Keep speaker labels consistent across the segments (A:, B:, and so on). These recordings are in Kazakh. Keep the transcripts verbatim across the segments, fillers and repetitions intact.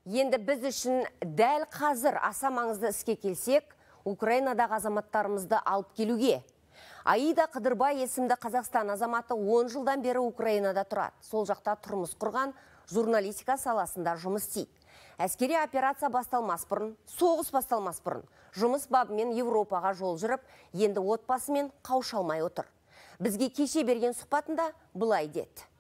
A: Енді біз үшін дәл қазір аса маңызды іске келсек, Украинадағы азаматтарымызды алып келуге. Аида Қыдырбай есімді Қазақстан азаматы он жылдан бері Украинада тұрады. Сол жақта тұрмыс құрған, журналистика саласында жұмыс істейді. Әскери операция басталмас бұрын, соғыс басталмас бұрын, жұмыс бабымен Европаға жол жүріп, енді отбасымен қауыша алмай отыр. Бізге кеше берген сұхбатында былай деді.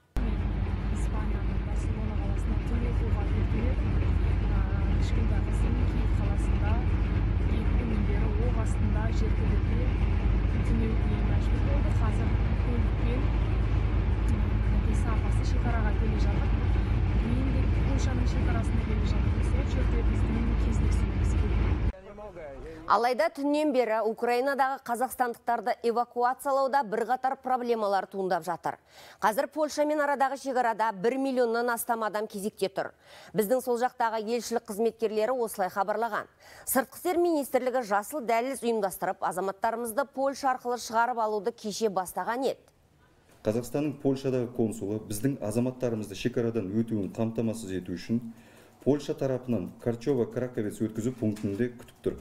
A: Алайда түннен бері Украинадағы қазақстандықтарды эвакуациялауда бірқатар проблемалар туындап жатыр. Қазір Польшамен арадағы шекарада бір миллионнан астам адам кезекте тұр. Біздің сол жақтағы елшілік қызметкерлері осылай хабарлаған. Сыртқы істер министрлігі жасыл дәліз ұйымдастырып, азаматтарымызды Польша арқылы шығарып алуды кеше бастаған еді.
B: Қазақстанның Польшадағы консулы біздің азаматтарымызды шекарадан өтуін қамтамасыз ету үшін Польша тарапынан Карчова-Краковец өткізу пунктінде күтіп тұр.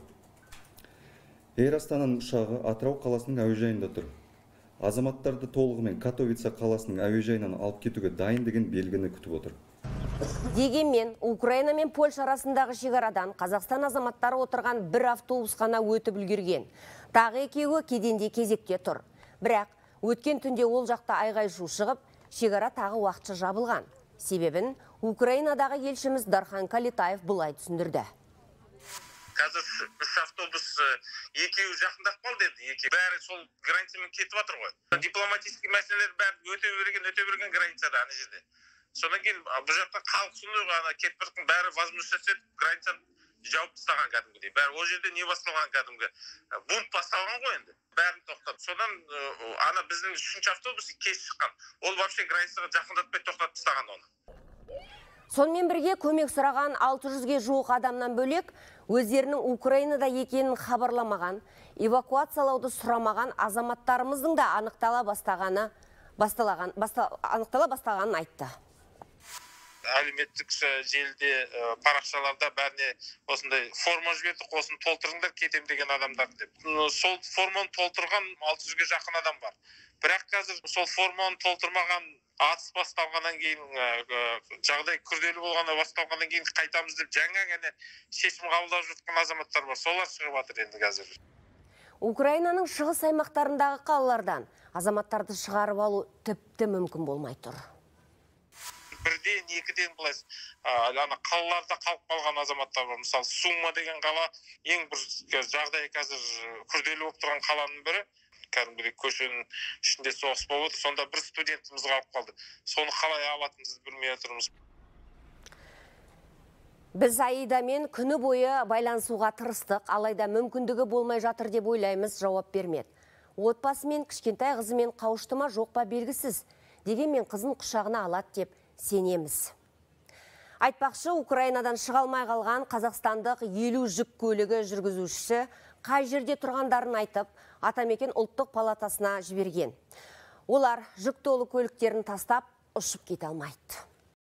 B: Эйр Астананың ұшағы Атырау қаласының әуежайында тұр. Азаматтарды толығымен Катовица қаласының әуежайынан алып кетуге дайын деген белгіні күтіп отыр.
A: Дегенмен, Украина мен Польша арасындағы шекарадан Қазақстан азаматтары отырған бір автобус қана өтіп үлгерген. Тағы екеуі кеденде кезекте тұр. Бірақ өткен түнде ол жақта айғай-шу шығып, шекара тағы уақытша жабылған. Себебін Украинадағы елшіміз Дархан Калетаев былай түсіндірді.
C: Қазір үш автобус екеуі жақындап қалды енді. Екеуі бәрі сол границамен кетіп жатыр ғой. Дипломатический мәселелер бәрі өте берген, өте берген границада ана жерде. Содан кейін бұл жақта халық сондай ғана кетіп жатқан бәрі возмущаться етіп, границаны жауып тастаған кәдімгідей. Бәрі ол жерде не басталған кәдімгі бунт басталған ғой енді. Бәрін тоқтатып. Содан ана біздің үшінші автобус кеш шыққан. Ол вообще границаға жақындатпай тоқтатып тастаған оны.
A: Сонымен бірге көмек сұраған алты жүзге жуық адамнан бөлек, өздерінің Украинада екенін хабарламаған, эвакуациялауды сұрамаған азаматтарымыздың да анықтала бастағаны, басталаған, баста, анықтала бастағанын айтты.
C: Әлеуметтік желіде парақшаларда бәріне осындай форма жібердік, осыны толтырыңдар кетем деген адамдар деп. Сол форманы толтырған алты жүзге жақын адам бар. Бірақ қазір сол форманы толтырмаған атыс басталғаннан кейін, жағдай күрделі болғанда басталғаннан кейін қайтамыз деп жаңа ғана шешім қабылдап жатқан азаматтар бар. Солар шығып жатыр енді қазір.
A: Украинаның шығыс аймақтарындағы қалалардан азаматтарды шығарып алу тіпті мүмкін болмай тұр.
C: Бірден, екіден былай, ана қалаларда қалып қалған азаматтар бар. Мысалы, Сумма деген қала ең бір жағдай қазір күрделі болып тұрған қаланың бірі. Кәдімгідей көшенің ішінде соғыс болып отыр. Сонда бір студентіміз қалып қалды. Соны қалай алатынымызды білмей отырмыз.
A: Біз Аидамен күні бойы байланысуға тырыстық, алайда мүмкіндігі болмай жатыр деп ойлаймыз, жауап бермеді. Отбасымен, кішкентай қызымен қауышты ма жоқ па белгісіз. Дегенмен қызын құшағына алады деп сенеміз. Айтпақшы, Украинадан шыға алмай қалған қазақстандық елу жүк көлігі жүргізушісі қай жерде тұрғандарын айтып, Атамекен ұлттық палатасына жіберген. Олар жүк толы көліктерін тастап ұшып кете алмайды.